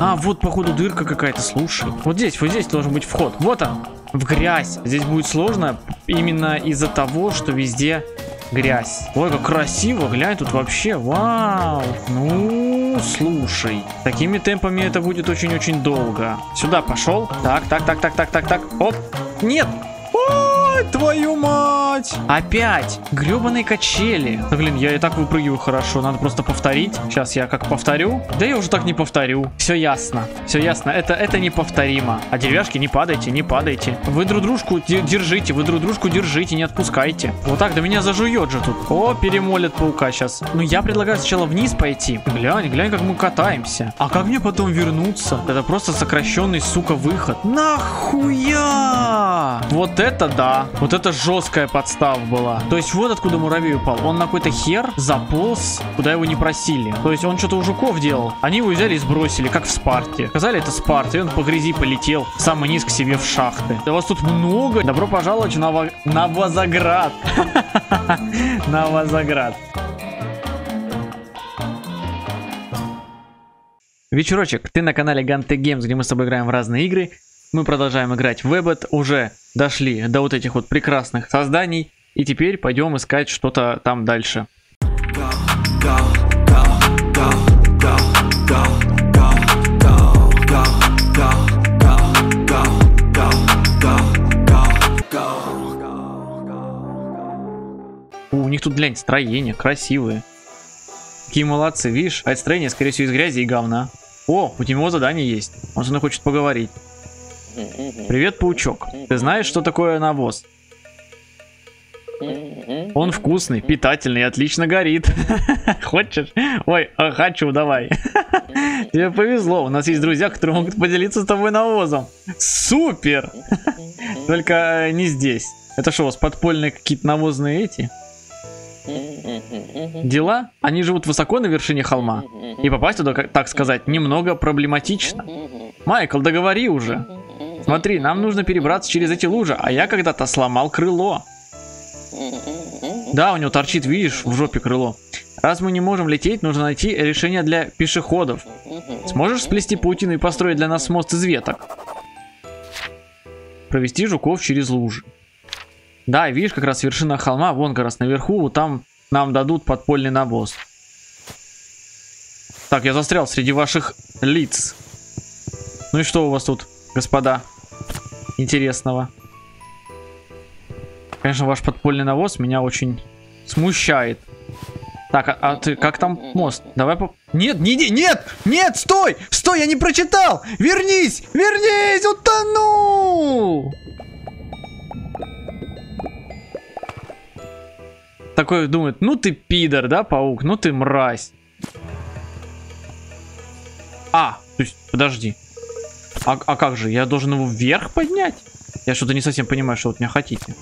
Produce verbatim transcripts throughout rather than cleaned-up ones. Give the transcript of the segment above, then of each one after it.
А, вот, походу, дырка какая-то, слушай. Вот здесь, вот здесь должен быть вход. Вот он, в грязь. Здесь будет сложно именно из-за того, что везде грязь. Ой, как красиво, глянь, тут вообще, вау. Ну, слушай, такими темпами это будет очень-очень долго. Сюда пошел. Так, так, так, так, так, так, так. Оп. Нет. Ой, твою мать. Опять гребаные качели. Да, блин, я и так выпрыгиваю хорошо. Надо просто повторить. Сейчас я как повторю. Да я уже так не повторю. Все ясно. Все ясно. Это, это неповторимо. А деревяшки, не падайте, не падайте. Вы друг дружку держите. Вы друг дружку держите, не отпускайте. Вот так, да меня зажует же тут. О, перемолят паука сейчас. Ну, я предлагаю сначала вниз пойти. Глянь, глянь, как мы катаемся. А как мне потом вернуться? Это просто сокращенный, сука, выход. Нахуя? Вот это да. Вот это жесткая подстава была. То есть вот откуда муравей упал. Он на какой-то хер заполз, куда его не просили. То есть он что-то у жуков делал. Они его взяли и сбросили, как в Спарте. Сказали, это Спарта, и он по грязи полетел самый низ к себе в шахты. Да вас тут много. Добро пожаловать в Ново... Новозаград. Новозаград. Вечерочек. Ты на канале Ганте Геймс, где мы с тобой играем в разные игры. Мы продолжаем играть в Webet, уже дошли до вот этих вот прекрасных созданий, и теперь пойдем искать что-то там дальше. У них тут, глянь, строения красивые. Какие молодцы, видишь? А это строение, скорее всего, из грязи и говна. О, у него задание есть, он со мной хочет поговорить. Привет, паучок. Ты знаешь, что такое навоз? Он вкусный, питательный и отлично горит. Хочешь? Ой, хочу, давай. Тебе повезло, у нас есть друзья, которые могут поделиться с тобой навозом. Супер! Только не здесь. Это что, у вас подпольные какие-то навозные эти? Дела? Они живут высоко на вершине холма. И попасть туда, так сказать, немного проблематично. Майкл, договори уже. Смотри, нам нужно перебраться через эти лужи, а я когда-то сломал крыло. Да, у него торчит, видишь, в жопе крыло. Раз мы не можем лететь, нужно найти решение для пешеходов. Сможешь сплести паутину и построить для нас мост из веток? Провести жуков через лужи. Да, видишь, как раз вершина холма, вон как раз наверху, вот там нам дадут подпольный навоз. Так, я застрял среди ваших лиц. Ну и что у вас тут, господа, интересного? Конечно, ваш подпольный навоз меня очень смущает. Так, а, а ты, как там мост? Давай по... Нет, не, нет, нет, стой, стой, я не прочитал. Вернись, вернись, утонул. Такой думает, ну ты пидор, да, паук, ну ты мразь. А, то есть, подожди. А, а как же, я должен его вверх поднять? Я что-то не совсем понимаю, что вы от меня хотите.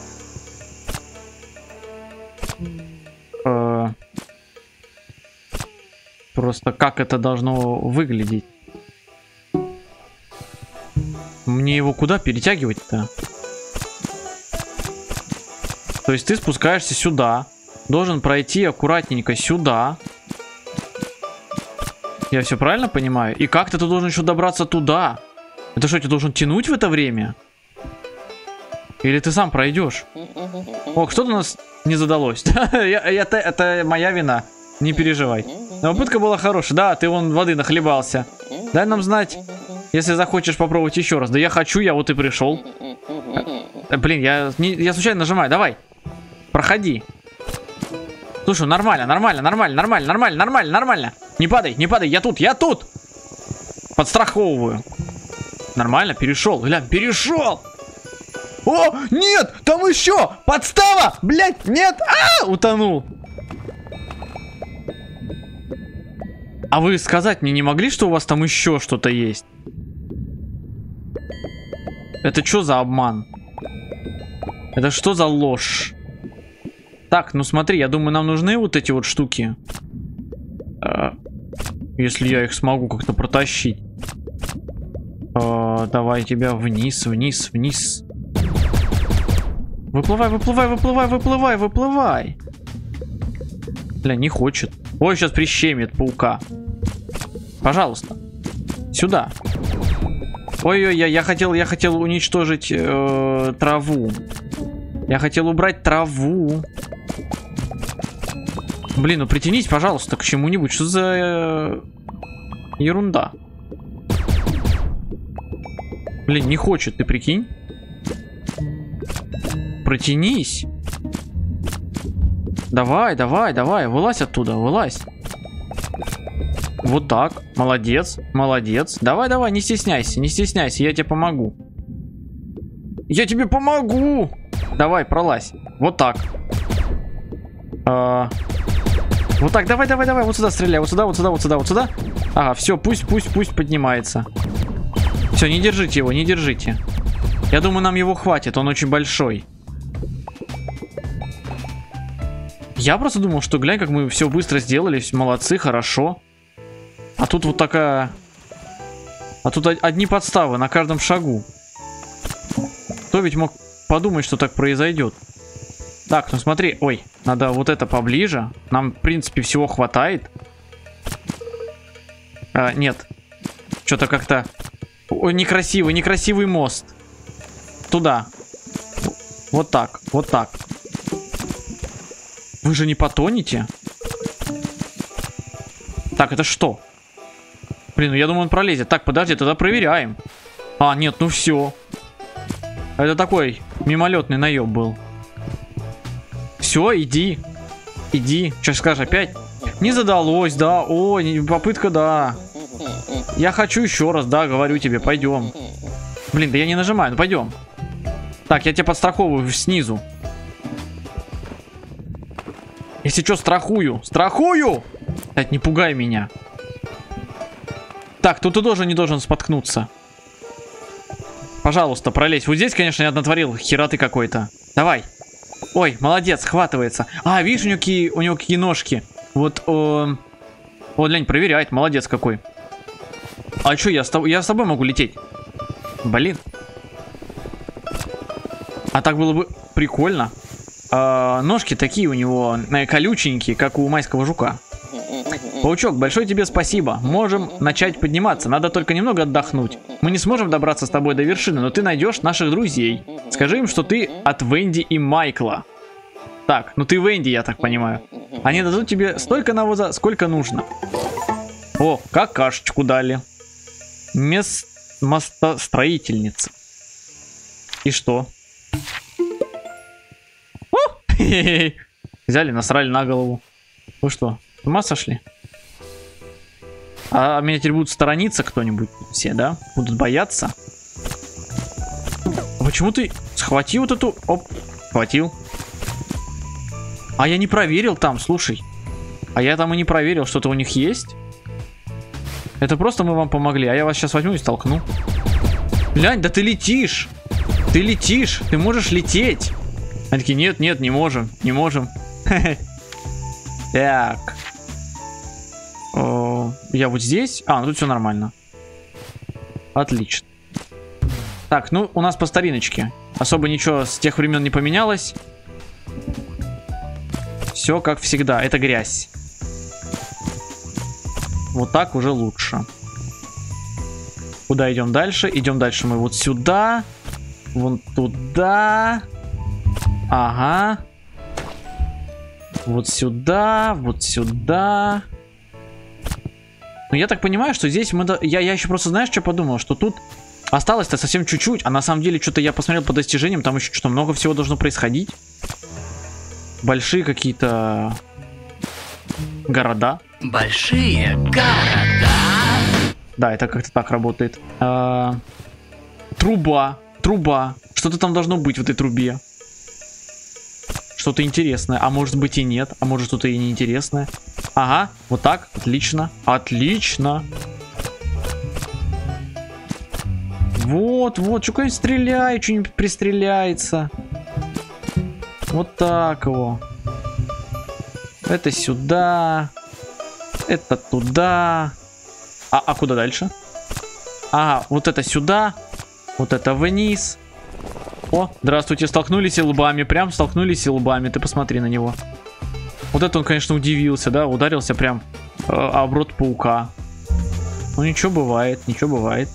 Э, просто как это должно выглядеть? Мне его куда перетягивать-то? То есть ты спускаешься сюда, должен пройти аккуратненько сюда. Я все правильно понимаю? И как-то ты должен еще добраться туда. Это что, ты должен тянуть в это время? Или ты сам пройдешь? О, что-то у нас не задалось. это, это моя вина. Не переживай. Но попытка была хорошая. Да, ты вон воды нахлебался. Дай нам знать, если захочешь попробовать еще раз. Да я хочу, я вот и пришел. Блин, я, не, я случайно нажимаю. Давай. Проходи. Слушай, нормально, нормально, нормально, нормально, нормально, нормально, нормально. Не падай, не падай, я тут, я тут. Подстраховываю. Нормально, перешел, глянь, перешел. О, нет, там еще подстава, блядь, нет, а, утонул. А вы сказать мне не могли, что у вас там еще что-то есть? Это что за обман? Это что за ложь? Так, ну смотри, я думаю, нам нужны вот эти вот штуки. А, если я их смогу как-то протащить. А, давай тебя вниз, вниз, вниз. Выплывай, выплывай, выплывай, выплывай, выплывай. Бля, не хочет. Ой, сейчас прищемит паука. Пожалуйста. Сюда. Ой-ой, я, я хотел, я хотел уничтожить э, траву. Я хотел убрать траву. Блин, ну притянись, пожалуйста, к чему-нибудь. Что за э, ерунда? Блин, не хочет, ты прикинь? Протянись. Давай, давай, давай, вылазь оттуда, вылазь. Вот так, молодец, молодец. Давай, давай, не стесняйся, не стесняйся, я тебе помогу. Я тебе помогу. Давай, пролазь. Вот так. А... Вот так, давай, давай, давай, вот сюда стреляй, вот сюда, вот сюда, вот сюда, вот сюда. Ага, все, пусть, пусть, пусть поднимается. Все, не держите его, не держите. Я думаю, нам его хватит, он очень большой. Я просто думал, что глянь, как мы все быстро сделали, молодцы, хорошо. А тут вот такая... А тут одни подставы на каждом шагу. Кто ведь мог подумать, что так произойдет? Так, ну смотри, ой, надо вот это поближе. Нам, в принципе, всего хватает. А, нет. Что-то как-то... Ой, некрасивый, некрасивый мост. Туда. Вот так, вот так. Вы же не потонете? Так, это что? Блин, ну я думаю, он пролезет. Так, подожди, тогда проверяем. А, нет, ну все. Это такой мимолетный наеб был. Все, иди. Иди. Что скажешь опять? Не задалось, да. О, попытка, да. Я хочу еще раз, да, говорю тебе, пойдем. Блин, да я не нажимаю, ну пойдем. Так, я тебя подстраховываю снизу. Если что, страхую. Страхую! Так, не пугай меня. Так, тут ты тоже не должен споткнуться. Пожалуйста, пролезь. Вот здесь, конечно, я натворил хероты какой-то. Давай. Ой, молодец, схватывается. А, видишь, у него какие, у него какие ножки. Вот, о... вот, глянь, проверяет. Молодец какой. А что, я с тобой, я с тобой могу лететь? Блин. А так было бы прикольно. А, ножки такие у него колюченькие, как у майского жука. Паучок, большое тебе спасибо. Можем начать подниматься. Надо только немного отдохнуть. Мы не сможем добраться с тобой до вершины, но ты найдешь наших друзей. Скажи им, что ты от Венди и Майкла. Так, ну ты Венди, я так понимаю. Они дадут тебе столько навоза, сколько нужно. О, какашечку дали. Мест... Мостостроительница. И что? О! Взяли, насрали на голову. Вы что, с ума сошли? А меня теперь будут сторониться кто-нибудь все, да? Будут бояться. А почему ты схватил вот эту... Оп, схватил. А я не проверил там, слушай. А я там и не проверил, что-то у них есть. Это просто мы вам помогли, а я вас сейчас возьму и столкну. Глянь, да ты летишь. Ты летишь, ты можешь лететь. Они такие, нет, нет, не можем, не можем. Так. Я вот здесь. А, ну тут все нормально. Отлично. Так, ну у нас по стариночке. Особо ничего с тех времен не поменялось. Все как всегда. Это грязь. Вот так уже лучше. Куда идем дальше? Идем дальше мы вот сюда. Вон туда. Ага. Вот сюда. Вот сюда. Ну, я так понимаю, что здесь мы... Я, я еще просто, знаешь, что подумал? Что тут осталось-то совсем чуть-чуть. А на самом деле, что-то я посмотрел по достижениям. Там еще что-то много всего должно происходить. Большие какие-то... города. Большие города. Да, это как-то так работает. А... Труба. Труба. Что-то там должно быть в этой трубе. Что-то интересное. А может быть и нет. А может что-то и неинтересное. Ага, вот так. Отлично. Отлично. Вот, вот. Что-нибудь стреляет, что-нибудь пристреляется. Вот так его. Это сюда. Это туда. А, а куда дальше? Ага, вот это сюда. Вот это вниз. О, здравствуйте, столкнулись лбами. Прям столкнулись лбами. Ты посмотри на него. Вот это он, конечно, удивился, да? Ударился прям э, об рот паука. Ну ничего бывает, ничего бывает.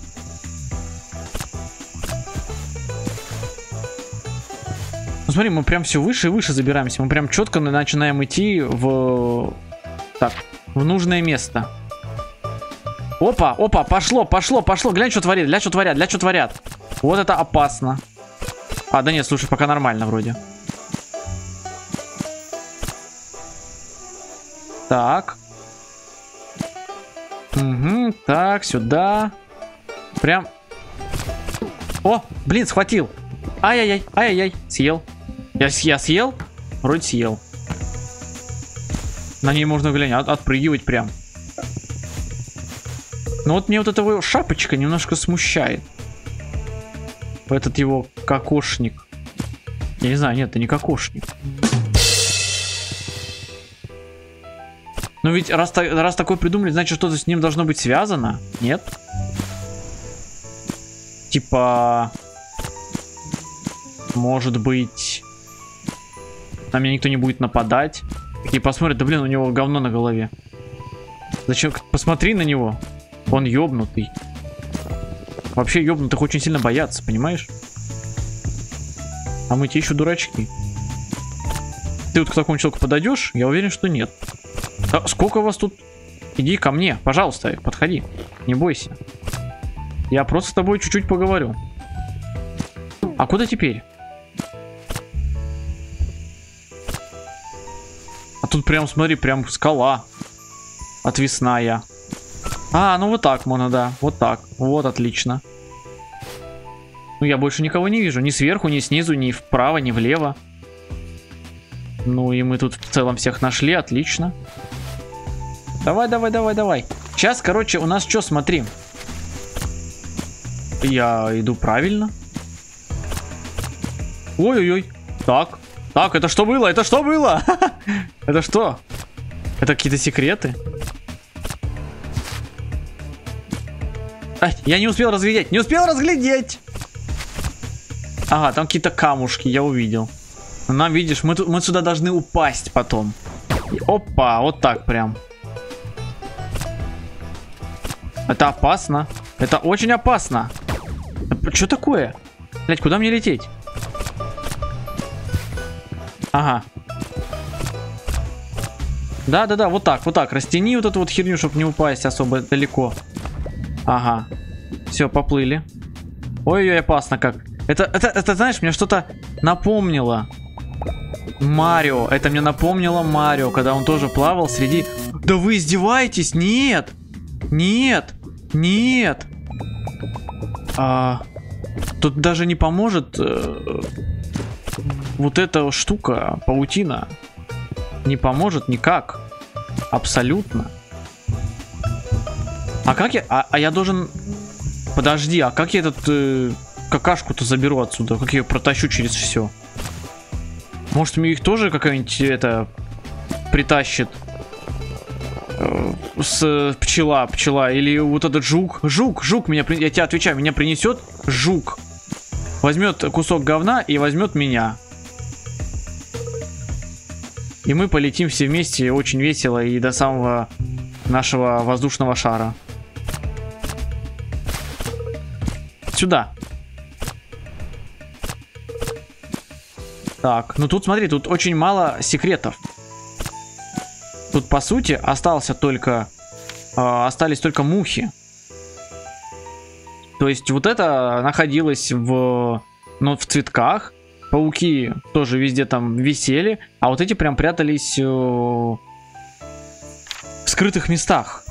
Ну смотри, мы прям все выше и выше забираемся. Мы прям четко начинаем идти в... Так, в нужное место. Опа, опа, пошло, пошло, пошло. Глянь, что творит, глянь, что творят, глянь, что творят. Вот это опасно. А, да нет, слушай, пока нормально вроде. Так. Угу, так, сюда. Прям. О, блин, схватил. Ай-яй-яй, ай-яй-яй, съел. Я, я съел? Вроде съел. На ней можно, глянь, от, отпрыгивать прям. Но вот мне вот эта его шапочка немножко смущает. Этот его кокошник. Я не знаю, нет, это не кокошник. Но ведь раз, раз такой придумали, значит, что-то с ним должно быть связано. Нет? Типа... Может быть... На меня никто не будет нападать. И посмотрят, да блин, у него говно на голове. Зачем? Посмотри на него. Он ёбнутый. Вообще ёбнутых очень сильно боятся, понимаешь? А мы те еще дурачки. Ты вот к такому человеку подойдешь? Я уверен, что нет. А сколько у вас тут? Иди ко мне, пожалуйста, подходи. Не бойся. Я просто с тобой чуть-чуть поговорю. А куда теперь? А тут прям, смотри, прям скала. Отвесная. А, ну вот так можно, да. Вот так. Вот, отлично. Ну, я больше никого не вижу. Ни сверху, ни снизу, ни вправо, ни влево. Ну, и мы тут в целом всех нашли. Отлично. Давай, давай, давай, давай. Сейчас, короче, у нас что, смотри. Я иду правильно. Ой-ой-ой. Так. Так, это что было? Это что было? Это что? Это какие-то секреты? Ай, я не успел разглядеть. Не успел разглядеть. Ага, там какие-то камушки, я увидел. Нам, видишь, мы, мы сюда должны упасть потом. Опа, вот так прям. Это опасно. Это очень опасно. Что такое? Блять, куда мне лететь? Ага. Да-да-да, вот так, вот так. Растяни вот эту вот херню, чтобы не упасть особо далеко. Ага. Все, поплыли. Ой-ой, опасно как. Это, это, это, знаешь, мне что-то напомнило. Марио. Это мне напомнило Марио, когда он тоже плавал среди... Да вы издеваетесь? Нет! Нет! Нет! А... Тут даже не поможет... Э... Вот эта штука, паутина. Не поможет никак. Абсолютно. А как я... А, а я должен... Подожди, а как я этот... Э... какашку-то заберу отсюда? Как я ее протащу через все? Может, мне их тоже какая-нибудь это притащит? Э, с пчела, пчела. Или вот этот жук. Жук, жук меня... Я тебе отвечаю, меня принесет жук. Возьмет кусок говна и возьмет меня. И мы полетим все вместе очень весело и до самого нашего воздушного шара. Сюда. Так, ну тут смотри, тут очень мало секретов. Тут по сути остался только э, остались только мухи. То есть вот это находилось в, ну, в цветках. Пауки тоже везде там висели, а вот эти прям прятались э, в скрытых местах.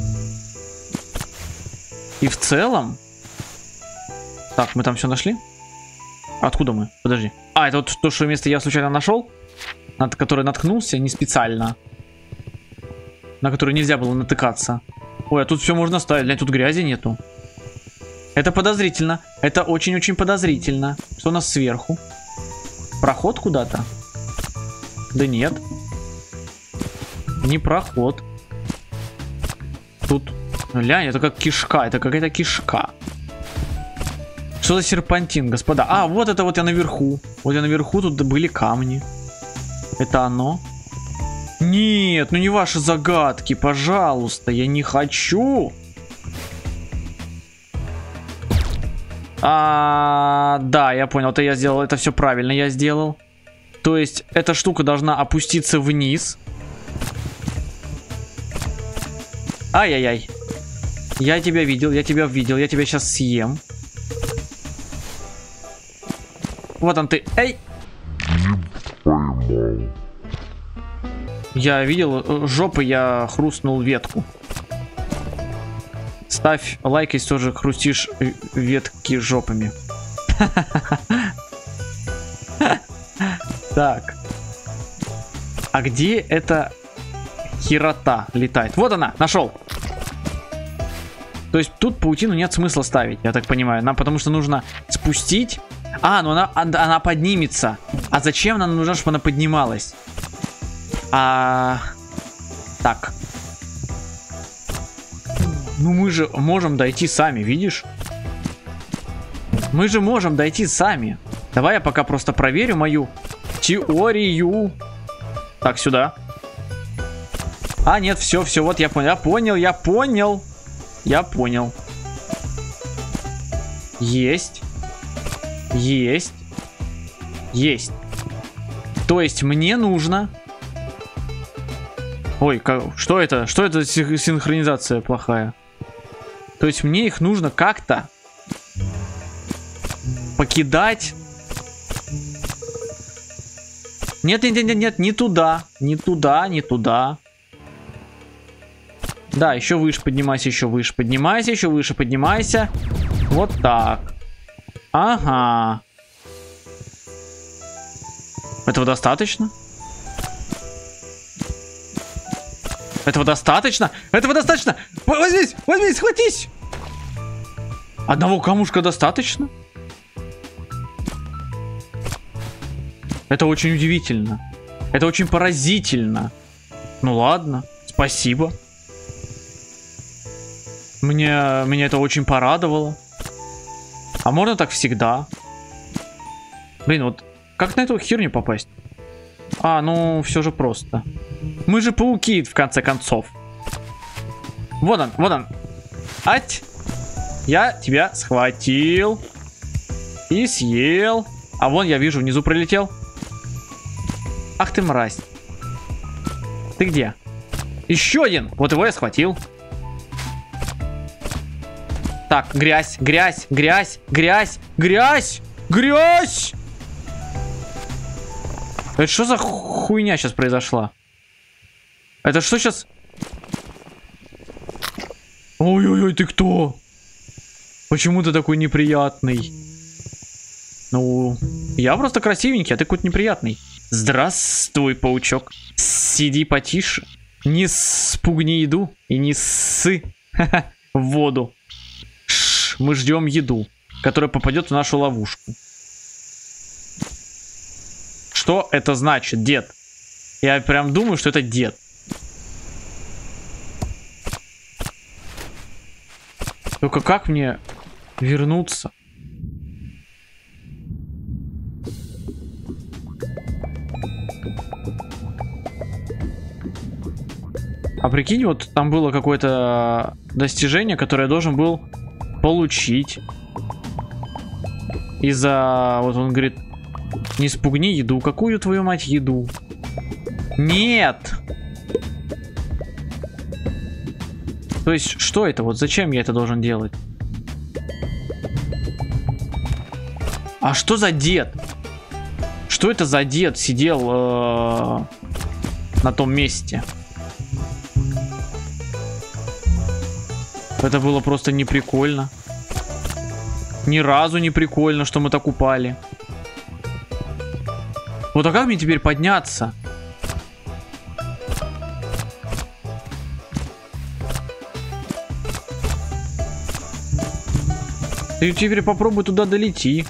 И в целом... Так, мы там все нашли? Откуда мы? Подожди. А, это вот то, что место я случайно нашел, на которое наткнулся не специально. На которое нельзя было натыкаться. Ой, а тут все можно ставить. Глянь, тут грязи нету. Это подозрительно. Это очень-очень подозрительно. Что у нас сверху? Проход куда-то? Да нет. Не проход. Тут... Глянь, это как кишка. Это какая-то кишка. Что за серпантин, господа? А, вот это вот я наверху. Вот я наверху, тут были камни. Это оно? Нет, ну не ваши загадки, пожалуйста. Я не хочу. А, да, я понял, это я сделал, это все правильно я сделал. То есть эта штука должна опуститься вниз. Ай-яй-яй. Я тебя видел, я тебя видел, я тебя сейчас съем. Вот он ты. Эй! Я видел жопы, я хрустнул ветку. Ставь лайк, если тоже хрустишь ветки жопами. Так. А где эта херота летает? Вот она, нашел. То есть тут паутину нет смысла ставить, я так понимаю. Нам потому что нужно спустить. А, ну она, она поднимется. А зачем нам нужно, чтобы она поднималась? А... Так. Ну мы же можем дойти сами, видишь? Мы же можем дойти сами. Давай я пока просто проверю мою теорию. Так, сюда. А, нет, все, все, вот я понял. Я понял, я понял. Я понял. Есть. Есть. Есть. То есть мне нужно... Ой, как... что это? Что это синхронизация плохая? То есть мне их нужно как-то покидать. Нет, нет, нет, нет, не туда. Не туда, не туда. Да, еще выше поднимайся, еще выше поднимайся, еще выше поднимайся. Вот так. Ага. Этого достаточно? Этого достаточно? Этого достаточно? Возьмись, возьмись, схватись! Одного камушка достаточно? Это очень удивительно. Это очень поразительно. Ну ладно, спасибо. Мне, меня это очень порадовало. А можно так всегда? Блин, вот как на эту херню попасть? А, ну все же просто. Мы же пауки, в конце концов. Вот он, вот он. Ать! Я тебя схватил. И съел. А вон, я вижу, внизу пролетел. Ах ты мразь. Ты где? Еще один. Вот его я схватил. Так, грязь, грязь, грязь, грязь, грязь, грязь! Это что за хуйня сейчас произошла? Это что сейчас? Ой-ой-ой, ты кто? Почему ты такой неприятный? Ну, я просто красивенький, а ты какой-то неприятный. Здравствуй, паучок. Сиди потише. Не спугни еду и не ссы в воду. Шш, мы ждем еду, которая попадет в нашу ловушку. Что это значит, дед? Я прям думаю, что это дед. Только как мне вернуться? А прикинь, вот там было какое-то достижение, которое я должен был получить. Из-за... Вот он говорит, не спугни еду. Какую, твою мать, еду? Нет! То есть, что это? Вот зачем я это должен делать? А что за дед? Что это за дед сидел э, на том месте? Это было просто не прикольно. Ни разу не прикольно, что мы так упали. Вот а как мне теперь подняться? Ты теперь попробуй туда долети.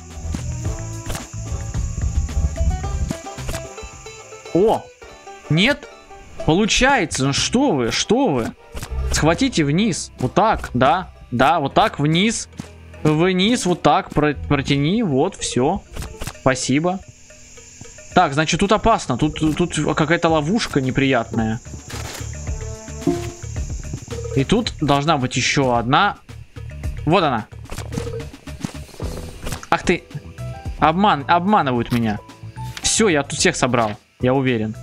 О! Нет? Получается, ну что вы, что вы? Схватите вниз. Вот так, да, да, вот так вниз. Вниз, вот так протяни. Вот, все. Спасибо. Так, значит, тут опасно. Тут, тут какая-то ловушка неприятная. И тут должна быть еще одна. Вот она. Ах ты. Обман, обманывают меня. Все, я тут всех собрал. Я уверен.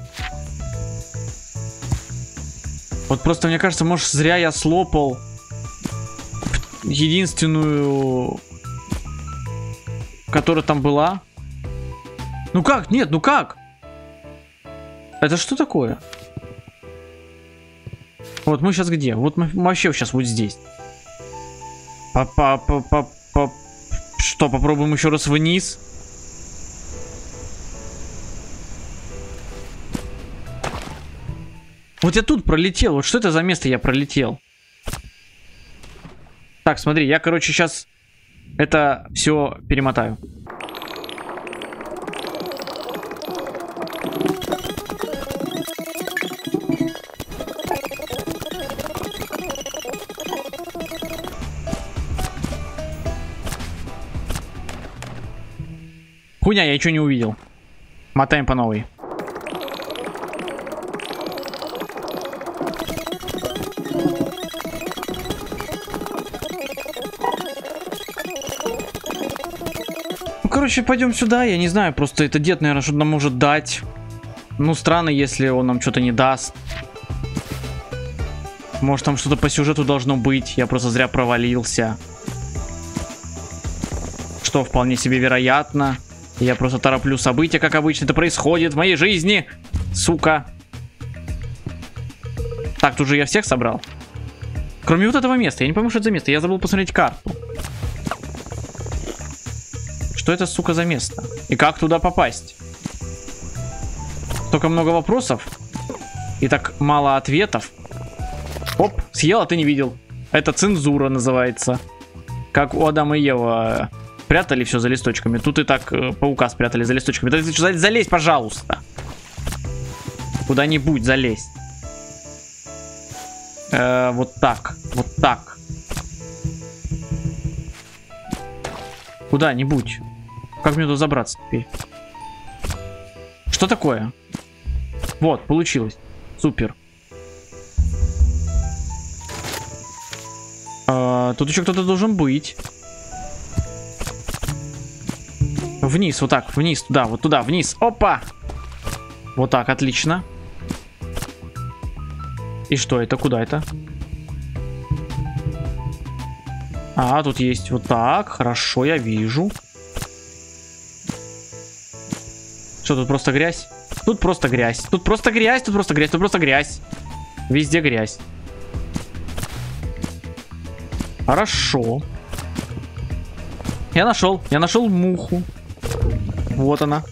Вот просто, мне кажется, может, зря я слопал единственную, которая там была. Ну как? Нет, ну как? Это что такое? Вот мы сейчас где? Вот мы вообще сейчас вот здесь. Па-па-па-па-па. Что, попробуем еще раз вниз? Вот я тут пролетел. Вот что это за место я пролетел? Так, смотри, я, короче, сейчас это все перемотаю. Хуйня, я ничего не увидел. Мотаем по новой. Ну, короче, пойдем сюда. Я не знаю, просто это дед, наверное, что-то нам может дать. Ну, странно, если он нам что-то не даст. Может, там что-то по сюжету должно быть. Я просто зря провалился. Что вполне себе вероятно. Я просто тороплю события, как обычно это происходит в моей жизни. Сука. Так, тут же я всех собрал. Кроме вот этого места. Я не пойму, что это за место. Я забыл посмотреть карту. Что это, сука, за место? И как туда попасть? Столько много вопросов. И так мало ответов. Оп, съел, а ты не видел. Это цензура называется. Как у Адама и Евы прятали все за листочками. Тут и так э, паука спрятали за листочками. Да, залезь, залезь, пожалуйста. Куда-нибудь залезь. Э, вот так. Вот так. Куда-нибудь. Как мне туда забраться теперь? Что такое? Вот, получилось. Супер. Э, тут еще кто-то должен быть. Вниз, вот так, вниз, туда, вот туда, вниз. Опа! Вот так, отлично. И что это? Куда это? А, тут есть вот так. Хорошо, я вижу. Что, тут просто грязь? Тут просто грязь. Тут просто грязь, тут просто грязь, тут просто грязь. Везде грязь. Хорошо. Я нашел, я нашел муху. Вот она.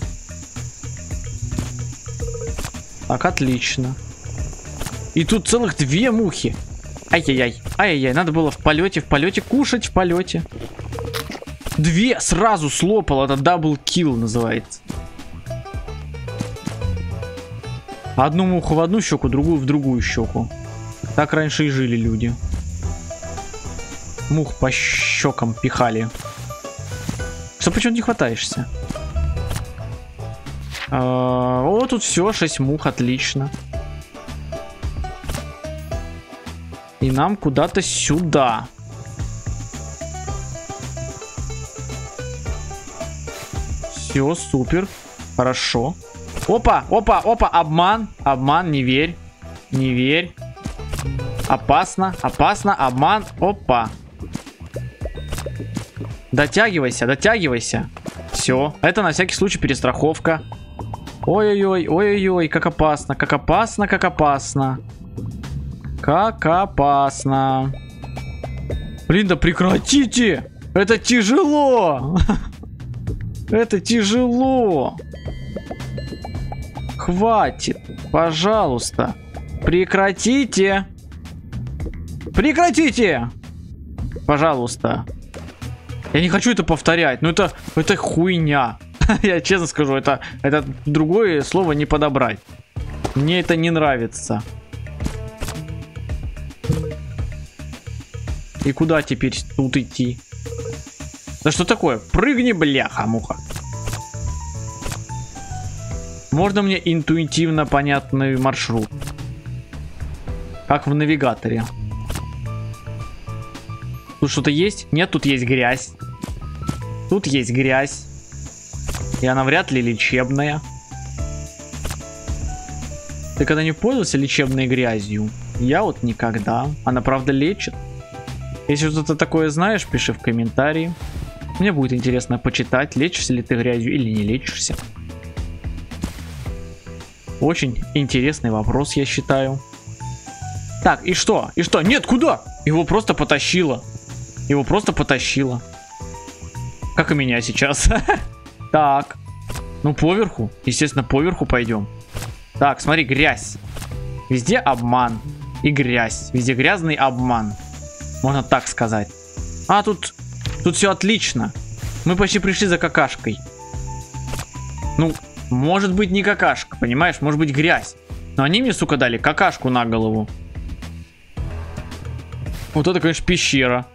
Так, отлично. И тут целых две мухи. Ай-яй-яй. Ай-яй-яй. Надо было в полете, в полете кушать в полете. Две сразу слопал. Это даблкил называется. Одну муху в одну щеку, другую в другую щеку. Так раньше и жили люди. Мух по щекам пихали. Что, почему не хватаешься? А, о, тут все, шесть мух, отлично. И нам куда-то сюда. Все, супер. Хорошо. Опа, опа, опа, обман. Обман, не верь. Не верь. Опасно, опасно, обман. Опа. Дотягивайся, дотягивайся. Все. Это на всякий случай перестраховка. Ой-ой-ой, ой-ой-ой, как опасно, как опасно, как опасно. Как опасно. Блин, да прекратите! Это тяжело! Это тяжело! Хватит, пожалуйста. Прекратите! Прекратите! Пожалуйста. Я не хочу это повторять, но это, это хуйня. Я честно скажу, это, это другое слово не подобрать. Мне это не нравится. И куда теперь тут идти? Да что такое? Прыгни, бляха-муха. Можно мне интуитивно понятный маршрут? Как в навигаторе. Тут что-то есть? Нет, тут есть грязь. Тут Тут есть грязь. И она вряд ли лечебная. Ты когда-нибудь пользовался лечебной грязью? Я вот никогда. Она правда лечит? Если что-то такое знаешь, пиши в комментарии. Мне будет интересно почитать, лечишься ли ты грязью или не лечишься. Очень интересный вопрос, я считаю. Так, и что? И что? Нет, куда? Его просто потащило. Его просто потащило. Как и меня сейчас. Так. Ну, поверху. Естественно, поверху пойдем. Так, смотри, грязь. Везде обман. И грязь. Везде грязный обман. Можно так сказать. А, тут... Тут все отлично. Мы почти пришли за какашкой. Ну, может быть не какашка, понимаешь? Может быть грязь. Но они мне, сука, дали какашку на голову. Вот это, конечно, пещера.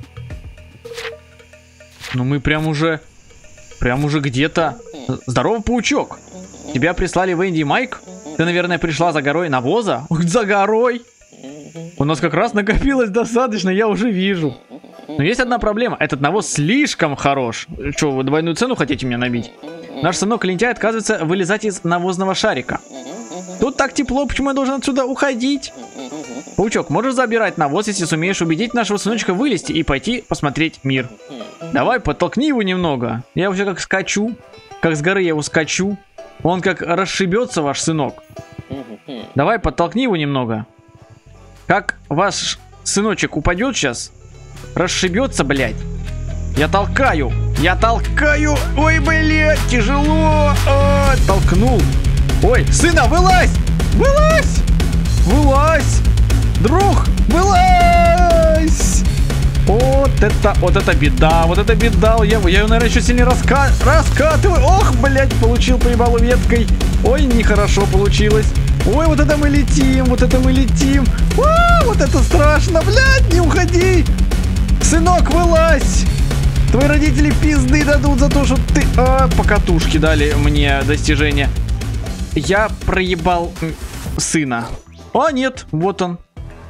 Ну мы прям уже... Прям уже где-то... Здорово, паучок. Тебя прислали Венди и Майк? Ты, наверное, пришла за горой навоза? За горой? У нас как раз накопилось достаточно, я уже вижу. Но есть одна проблема. Этот навоз слишком хорош. Что, вы двойную цену хотите мне набить? Наш сынок лентяй отказывается вылезать из навозного шарика. Тут так тепло, почему я должен отсюда уходить? Паучок, можешь забирать навоз, если сумеешь убедить нашего сыночка вылезти и пойти посмотреть мир. Давай, подтолкни его немного. Я уже как скачу. Как с горы я его скачу. Он как расшибется, ваш сынок. Давай, подтолкни его немного. Как ваш сыночек упадет сейчас, расшибется, блядь. Я толкаю. Я толкаю. Ой, блядь, тяжело. А, толкнул. Ой, сына, вылазь. Вылазь. Вылазь. Друг, вылазь. Вот это, вот это беда. Вот это беда. Я, я ее, наверное, еще сильнее раска... раскатываю. Ох, блядь, получил по ебалу веткой. Ой, нехорошо получилось. Ой, вот это мы летим. Вот это мы летим. А, вот это страшно. Блядь, не уходи. Сынок, вылазь. Твои родители пизды дадут за то, что ты... А, по катушке дали мне достижение. Я проебал сына. А, нет, вот он.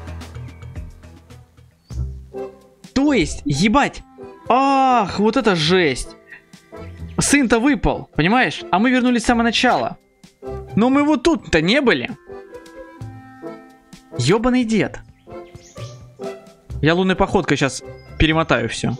То есть, ебать. Ах, вот это жесть. Сын-то выпал, понимаешь? А мы вернулись с самого начала. Но мы вот тут-то не были. Ёбаный дед. Я лунной походкой сейчас перемотаю все.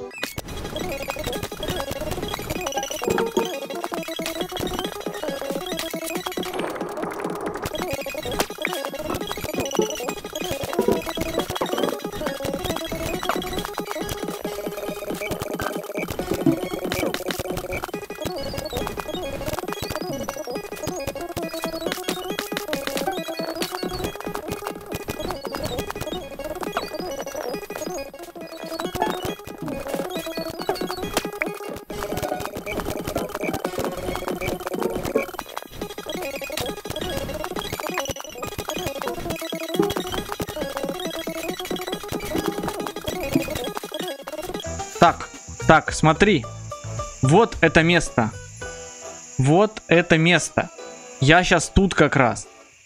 Так, так, смотри. Вот это место. Вот это место. Я сейчас тут как раз.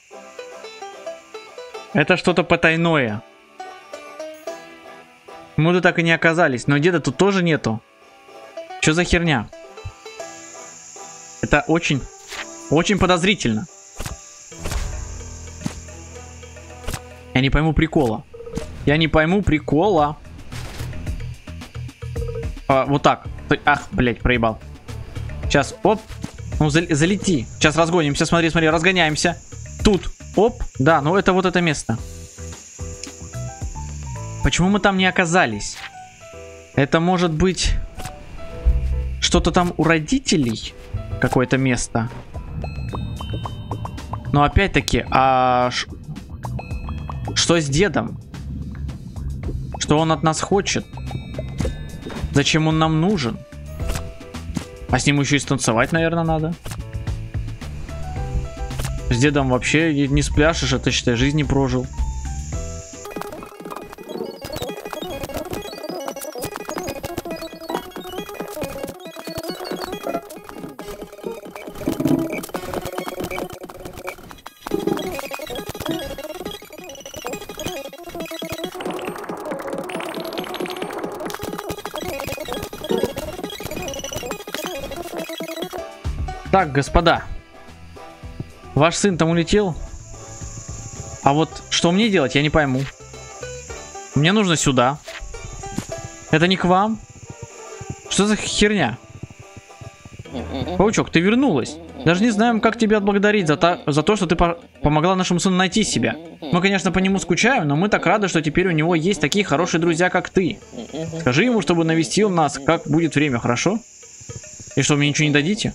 Это что-то потайное. Мы тут так и не оказались. Но деда тут тоже нету. Что за херня? Это очень, очень подозрительно. Я не пойму прикола. Я не пойму прикола. А, вот так. Ах, блять, проебал. Сейчас, оп. Ну, зал залети. Сейчас разгонимся. Смотри, смотри, разгоняемся. Тут. Оп. Да, ну это вот это место. Почему мы там не оказались? Это может быть что-то там у родителей? Какое-то место. Но опять-таки, а ш... что с дедом? Что он от нас хочет? Зачем он нам нужен? А с ним еще и станцевать, наверное, надо. С дедом вообще не спляшешь, а ты, считай, жизнь не прожил. Так, господа. Ваш сын там улетел. А вот что мне делать, я не пойму. Мне нужно сюда. Это не к вам. Что за херня? Паучок, ты вернулась. Даже не знаем, как тебя отблагодарить за, та, за то, что ты по помогла нашему сыну найти себя. Мы, конечно, по нему скучаем, но мы так рады, что теперь у него есть такие хорошие друзья, как ты. Скажи ему, чтобы навестил нас, как будет время, хорошо? И что, мне ничего не дадите?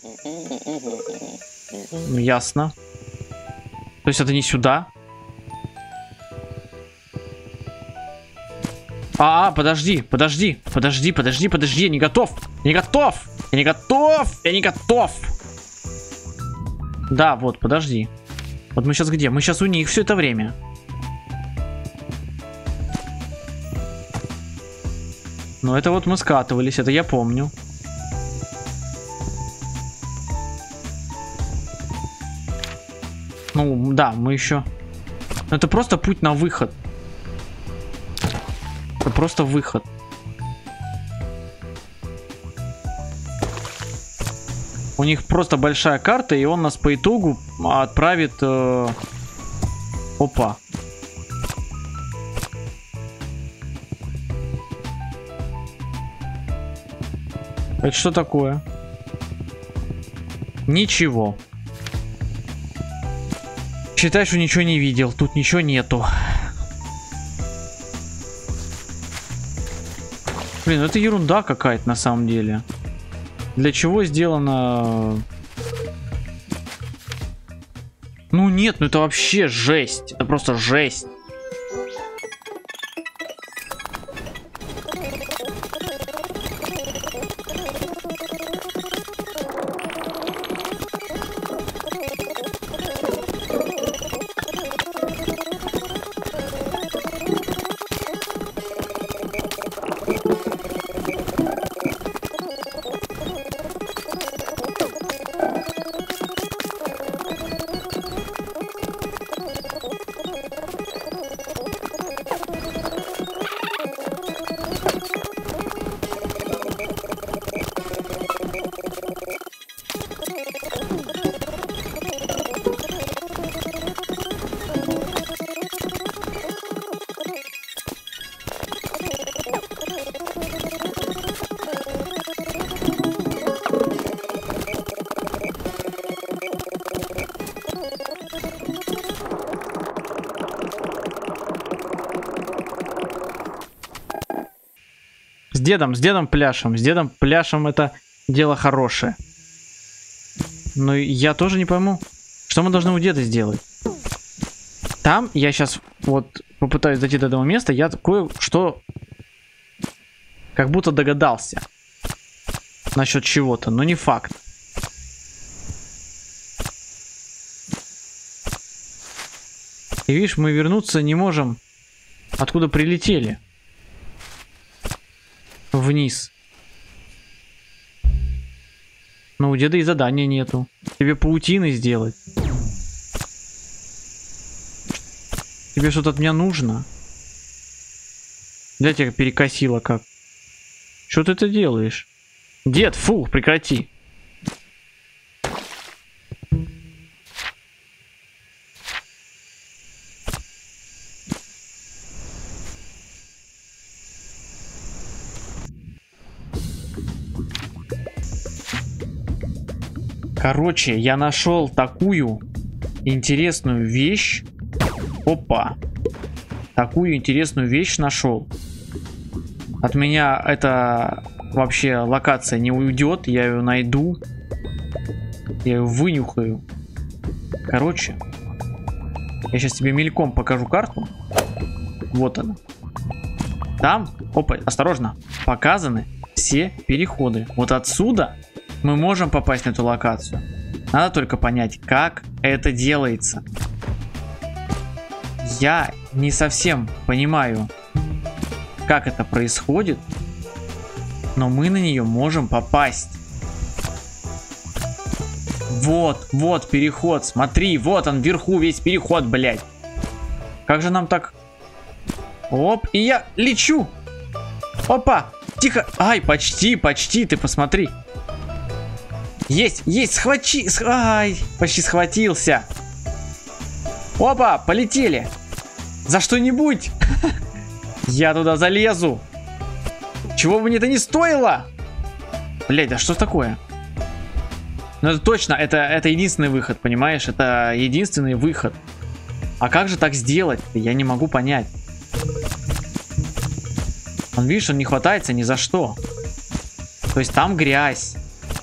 Ясно. То есть это не сюда? А, а, подожди, подожди, подожди, подожди, подожди, я не готов. Я не готов. Я не готов. Я не готов. Да, вот, подожди. Вот мы сейчас где? Мы сейчас у них все это время. Ну, это вот мы скатывались, это я помню. Ну, да, мы еще... Это просто путь на выход. Это просто выход. У них просто большая карта, и он нас по итогу отправит... Э... Опа. Это что такое? Ничего. Считай, что ничего не видел. Тут ничего нету. Блин, это ерунда какая-то на самом деле. Для чего сделано... Ну нет, ну это вообще жесть. Это просто жесть. С дедом, с дедом пляшем. С дедом пляшем это дело хорошее. Но я тоже не пойму, что мы должны у деда сделать. Там я сейчас вот попытаюсь дойти до этого места. Я кое-что как будто догадался насчет чего-то, но не факт. И видишь, мы вернуться не можем, откуда прилетели. Вниз. Но у деда и задания нету. Тебе паутины сделать. Тебе что-то от меня нужно. Для тебя перекосило как. Что ты это делаешь? Дед, фу, прекрати. Короче, я нашел такую интересную вещь. Опа. Такую интересную вещь нашел. От меня эта вообще локация не уйдет. Я ее найду. Я ее вынюхаю. Короче. Я сейчас тебе мельком покажу карту. Вот она. Там, опа, осторожно, показаны все переходы. Вот отсюда мы можем попасть на эту локацию. Надо только понять, как это делается. Я не совсем понимаю, как это происходит, но мы на нее можем попасть. Вот, вот переход, смотри, вот он вверху весь переход, блядь. Как же нам так... Оп, и я лечу. Опа, тихо. Ай, почти, почти, ты посмотри. Есть, есть, схвати... Сх... Ай, почти схватился. Опа, полетели. За что-нибудь. Я туда залезу. Чего бы мне это не стоило. Блядь, да что такое? Ну это точно, это, это единственный выход, понимаешь? Это единственный выход. А как же так сделать? Я не могу понять. Он, видишь, он не хватается ни за что. То есть там грязь.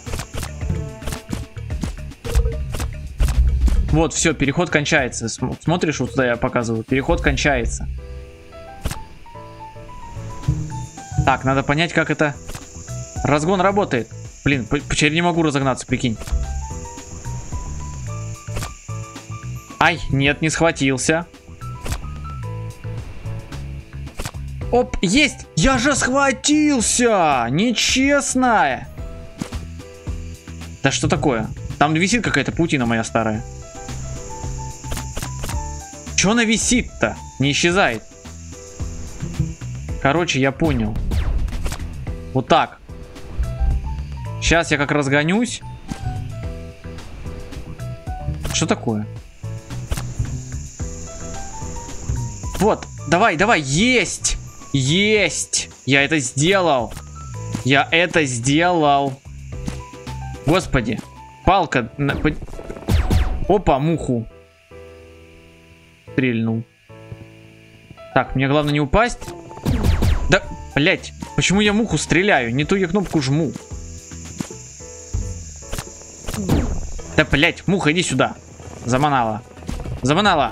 Вот, все, переход кончается. Смотришь, вот туда я показываю. Переход кончается. Так, надо понять, как это... Разгон работает. Блин, теперь не могу разогнаться, прикинь. Ай, нет, не схватился. Оп, есть! Я же схватился! Нечестно! Да что такое? Там висит какая-то паутина моя старая. Чё она висит-то? Не исчезает. Короче, я понял. Вот так. Сейчас я как разгонюсь. Что такое? Вот, давай, давай, есть! Есть! Я это сделал! Я это сделал! Господи! Палка! Опа, муху! Стрельнул. Так, мне главное не упасть. Да, блять, почему я муху стреляю? Не ту я кнопку жму. Да, блять, муха, иди сюда. Заманала. Заманала.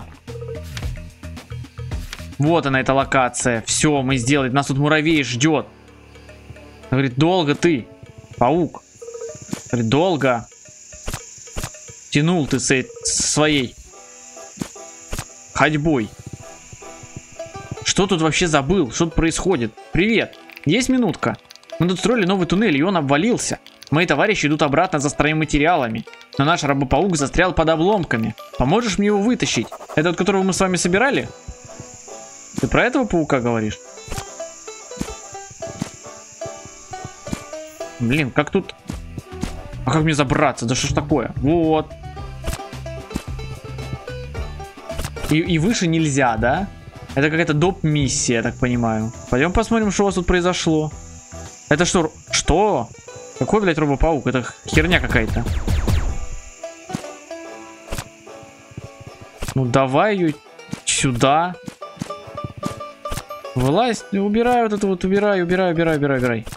Вот она, эта локация. Все, мы сделали. Нас тут муравей ждет. Он говорит, долго ты, паук. Говорит, долго. Тянул ты с своей ходьбой. Что тут вообще забыл? Что тут происходит? Привет. Есть минутка? Мы тут строили новый туннель, и он обвалился. Мои товарищи идут обратно за стройматериалами. Но наш робопаук застрял под обломками. Поможешь мне его вытащить? Это от которого мы с вами собирали? Ты про этого паука говоришь? Блин, как тут... А как мне забраться? Да что ж такое? Вот. И, и выше нельзя, да? Это какая-то доп-миссия, я так понимаю. Пойдем посмотрим, что у вас тут произошло. Это что? Что? Какой, блядь, робопаук? Это херня какая-то. Ну давай ее сюда. Вылазь, убирай вот это вот, убирай, убирай, убирай, убирай, убирай.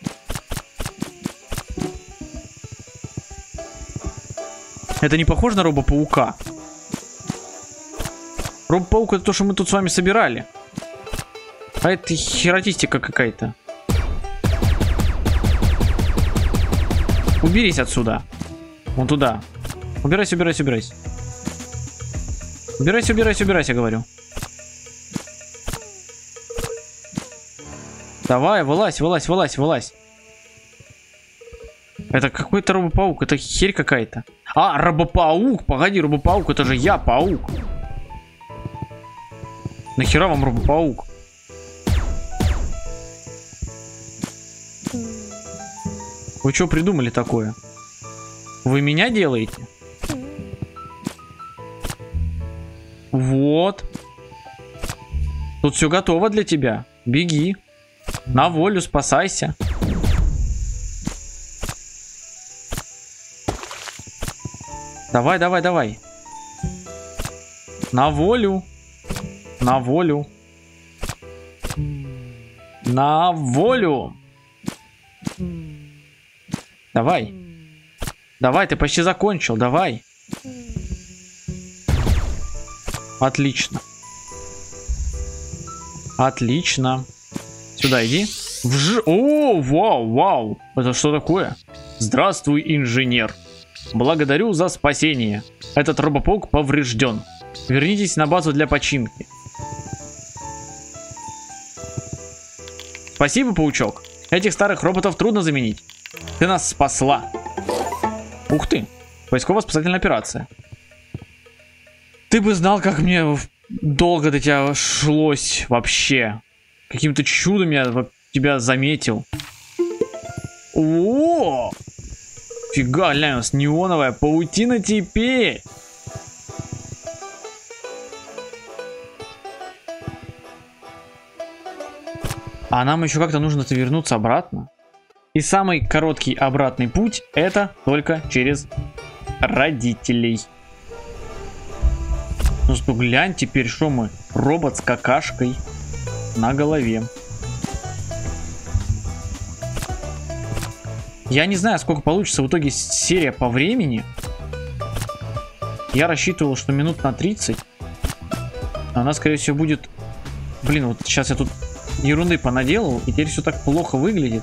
Это не похоже на робопаука. Робопаук — это то, что мы тут с вами собирали. А это херотистика какая-то. Уберись отсюда. Вон туда. Убирайся, убирайся, убирайся. Убирайся, убирайся, убирайся, говорю. Давай, вылазь, вылазь, вылазь, вылазь. Это какой-то робопаук, это херь какая-то. А, робопаук, погоди, робопаук, это же я, паук. Нахера вам робопаук? Вы что придумали такое? Вы меня делаете? Вот. Тут все готово для тебя. Беги. На волю, спасайся. Давай, давай, давай. На волю. На волю. На волю. Давай. Давай, ты почти закончил, давай. Отлично. Отлично. Сюда иди. Вж... О, вау, вау. Это что такое? Здравствуй, инженер. Благодарю за спасение. Этот робопаук поврежден. Вернитесь на базу для починки. Спасибо, паучок. Этих старых роботов трудно заменить. Ты нас спасла. Ух ты. Поисково-спасательная операция. Ты бы знал, как мне долго до тебя шлось вообще. Каким-то чудом я тебя заметил. О! Фига, глянь, у нас неоновая паутина теперь. А нам еще как-то нужно-то вернуться обратно. И самый короткий обратный путь — это только через родителей. Ну что, глянь, теперь что мы? Робот с какашкой на голове. Я не знаю, сколько получится в итоге серия по времени. Я рассчитывал, что минут на тридцать. А она, скорее всего, будет... Блин, вот сейчас я тут ерунды понаделал, и теперь все так плохо выглядит.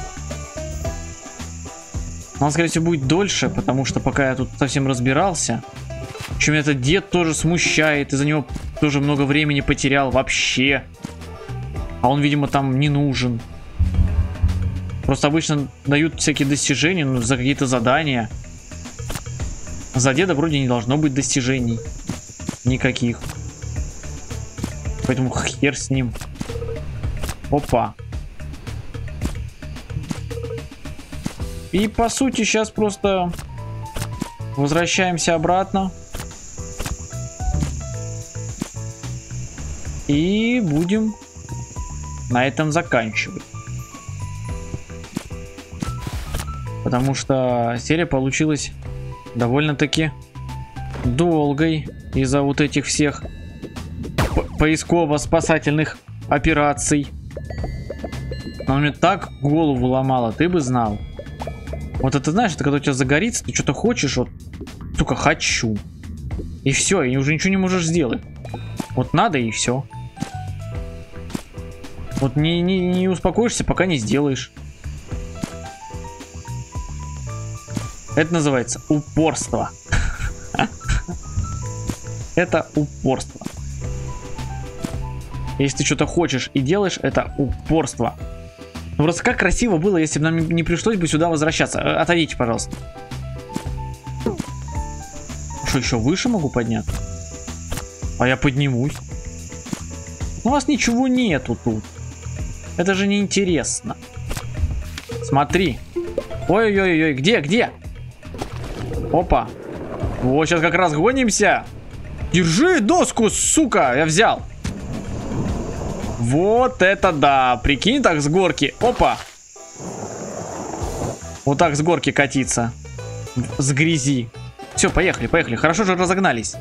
Она, скорее всего, будет дольше, потому что пока я тут совсем разбирался. В общем, этот дед тоже смущает, из-за него тоже много времени потерял вообще. А он, видимо, там не нужен. Просто обычно дают всякие достижения, ну, за какие-то задания. За деда вроде не должно быть достижений. Никаких. Поэтому хер с ним. Опа. И по сути сейчас просто возвращаемся обратно. И будем на этом заканчивать. Потому что серия получилась довольно-таки долгой из-за вот этих всех по поисково-спасательных операций. Но мне так голову ломало, ты бы знал. Вот это, знаешь, это когда у тебя загорится, ты что-то хочешь, вот, сука, хочу. И все, и уже ничего не можешь сделать. Вот надо, и все. Вот не, не, не успокоишься, пока не сделаешь. Это называется упорство. Это упорство. Если ты что-то хочешь и делаешь, это упорство. Ну просто как красиво было, если бы нам не пришлось бы сюда возвращаться. Отойдите, пожалуйста. Что, еще выше могу подняться? А я поднимусь. У вас ничего нету тут. Это же неинтересно. Смотри. Ой-ой-ой, где, где? Опа. Вот, сейчас как раз гонимся. Держи доску, сука, я взял. Вот это да. Прикинь, так с горки. Опа. Вот так с горки катиться. С грязи. Все, поехали, поехали. Хорошо же разогнались.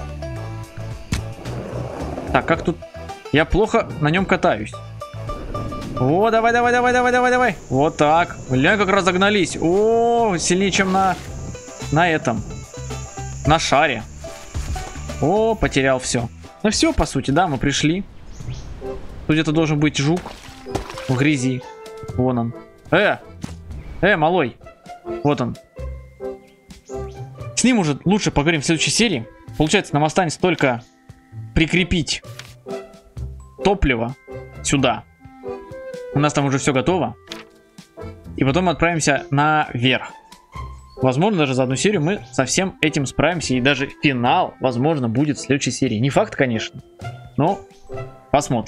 Так, как тут? Я плохо на нем катаюсь. О, давай, давай, давай, давай, давай, давай. Вот так. Глянь, как разогнались. О, сильнее, чем на... На этом. На шаре. О, потерял все. Ну все, по сути, да, мы пришли. Тут где-то должен быть жук. В грязи. Вон он. Э! Э, малой. Вот он. С ним уже лучше поговорим в следующей серии. Получается, нам останется только прикрепить топливо сюда. У нас там уже все готово. И потом мы отправимся наверх. Возможно, даже за одну серию мы со всем этим справимся. И даже финал, возможно, будет в следующей серии. Не факт, конечно. Но посмотрим.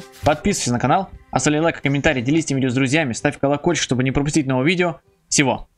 Подписывайся на канал. Оставляй лайк, комментарий, делись этим видео с друзьями. Ставь колокольчик, чтобы не пропустить новое видео. Всего